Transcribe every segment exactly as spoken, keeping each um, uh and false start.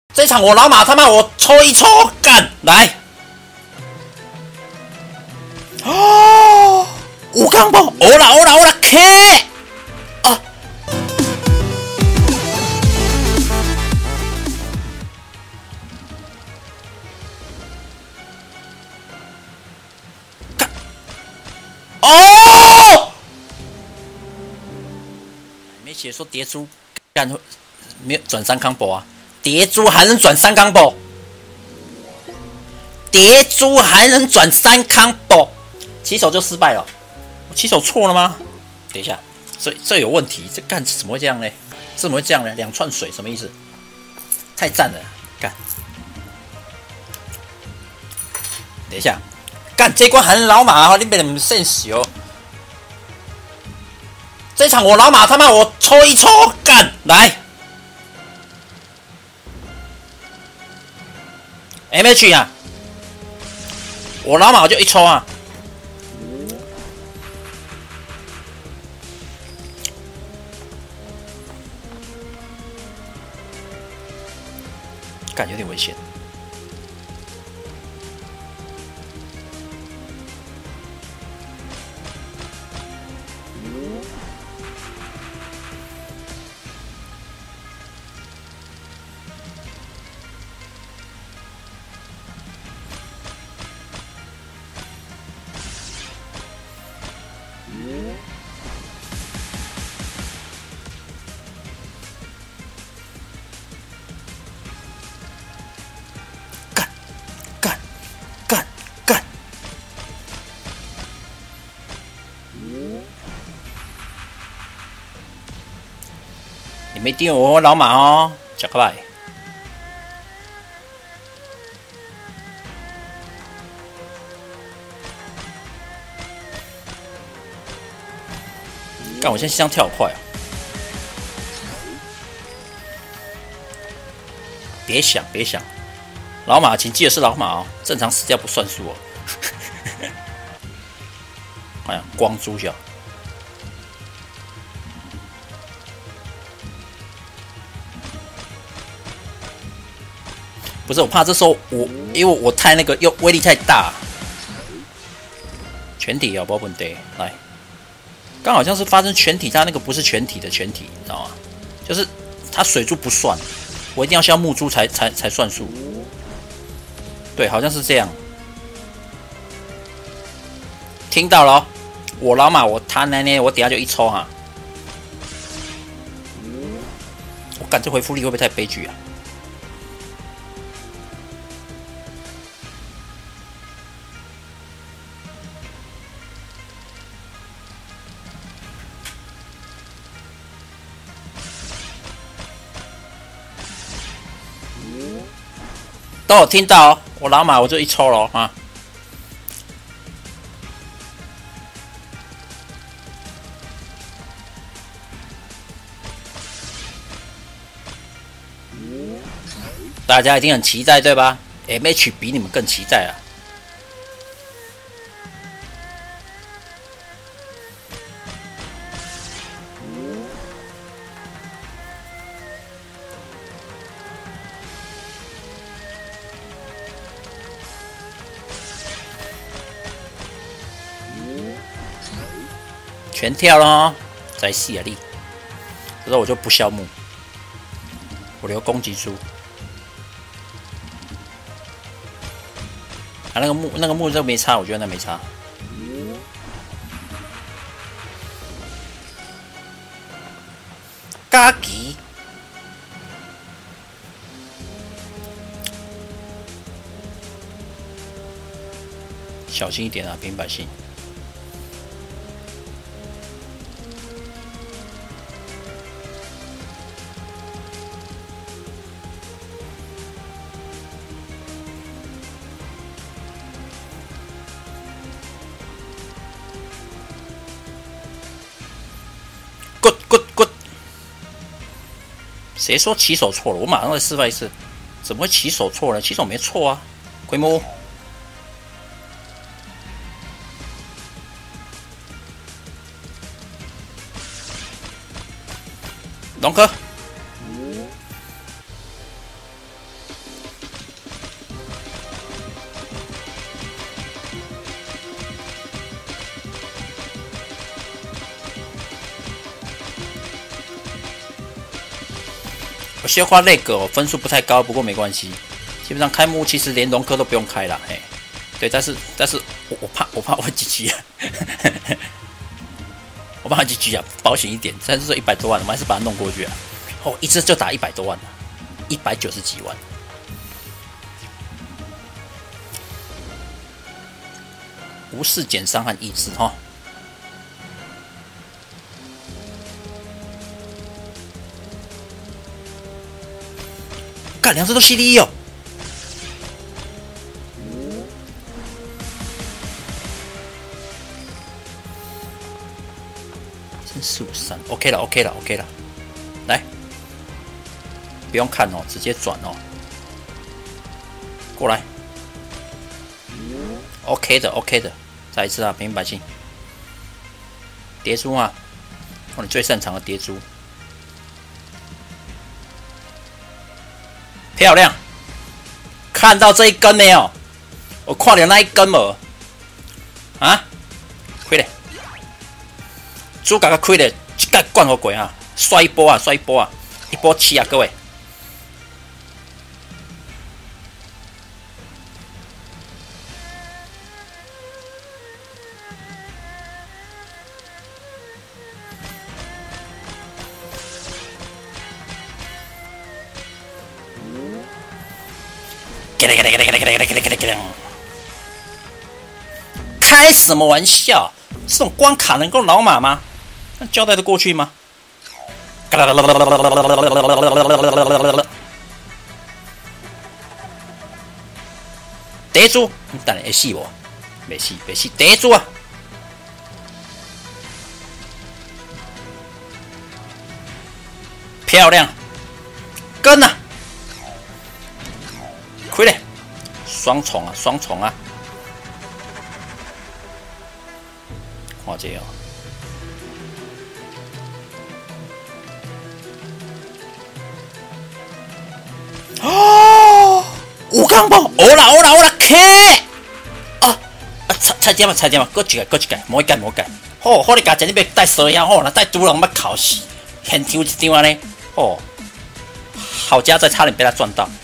这场我老马他妈我抽一抽干来！哦，五杠爆！欧啦欧啦欧啦 K 啊！干哦！没写说叠出干没有转三康博啊？叠猪还能转三康博？叠猪还能转三康博？起手就失败了，我起手错了吗？等一下，这这有问题，这干怎么会这样呢？怎么会这样呢？两串水什么意思？太赞了，干！等一下，干这关还能老马，你别么现实哦。这场我老马他妈我抽一抽干来 ，M H 啊，我老马我就一抽啊。感有点危险。你没盯我老马哦，加个拜。干，我现在心脏跳好快啊！别想，别想，老马，请记得是老马哦，正常死掉不算数哦。哎呀，光猪小。不是我怕这时候我因为我太那个又威力太大，全体啊，不问题，来，刚好像是发生全体，它那个不是全体的全体，你知道吗？就是它水珠不算，我一定要消木珠才才才算数。对，好像是这样。听到了、哦，我老马我他那那我等下就一抽哈，我感这回复力会不会太悲剧啊？都有听到、哦，我老马我就一抽了啊！大家一定很期待对吧 ？M H 比你们更期待啊！全跳了哦，再细啊力，这时候我就不消木，我留攻击珠。啊，那个木那个木就没差，我觉得那没差。嘎吉，小心一点啊，平百姓。Good good good， 谁说起手错了？我马上再示范一次，怎么会起手错了？起手没错啊，龟木。龙哥， 绣花那个、哦、分数不太高，不过没关系。基本上开幕其实连龙科都不用开了，嘿，对，但是但是我我怕我怕我 G G 啊，我怕 G G 啊，保险一点。但是说一百多万，我们还是把它弄过去啊。哦，一次就打一百多万了，一百九十几万。无视减伤和抑制哈。干，两只都 C D E 哦。四五三 ，OK 了 ，OK 了 ，OK 了，来，不用看哦，直接转哦，过来 ，OK 的 ，OK 的，再一次啊，平民百姓，蝶珠啊，哦，你最擅长的蝶珠，漂亮，看到这一根没有？我看到那一根了，啊，亏了。猪嘎嘎亏了，这个灌好鬼啊！摔一波啊，摔一波啊，一波七啊，各位。开什么玩笑？这种关卡能够老马吗？那交代得过去吗？蝶珠，你等下会死无？袂死，袂死，蝶珠啊！漂亮，跟啊！亏嘞，双重啊，双重啊！看这哦。哦，有讲无？好啦好啦好啦 ，K 啊啊！差差点啊差点啊，搁一个搁一个，莫改莫改。好，好你家真你要带蛇样好啦，带毒龙要考死，现场一张安尼。哦，好家在差点被他赚到。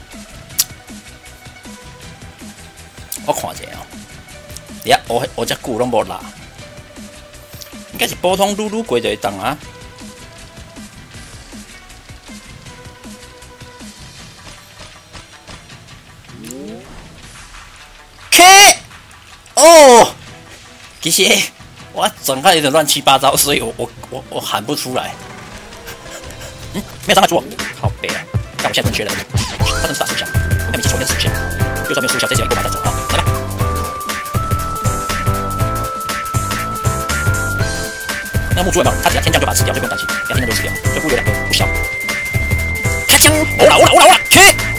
我看一下哦，呀，我我只久拢无拉，应该是普通撸撸过就会当啊。K 哦，其实我整个有点乱七八糟，所以我我我我喊不出来。嗯，没有伤害住我，好悲啊！但我现在真缺人，他真是打十下，我看你记错跟十下，就算没有十下，这些人给我拿再走啊！来吧，那木珠有没有？他只要天降就把它吃掉，就不用担心，两天就都吃掉，所以忽略两个不小。开枪！欧啦欧啦欧啦欧啦，去！